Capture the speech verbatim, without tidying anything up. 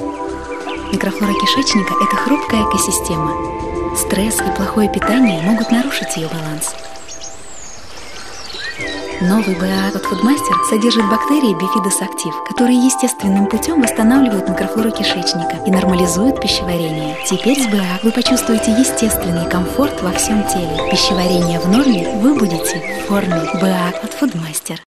Микрофлора кишечника – это хрупкая экосистема. Стресс и плохое питание могут нарушить ее баланс. Новый би эй эй от Foodmaster содержит бактерии Bifidus activ, которые естественным путем восстанавливают микрофлору кишечника и нормализуют пищеварение. Теперь с би эй эй вы почувствуете естественный комфорт во всем теле. Пищеварение в норме вы будете в форме. би эй эй от Foodmaster.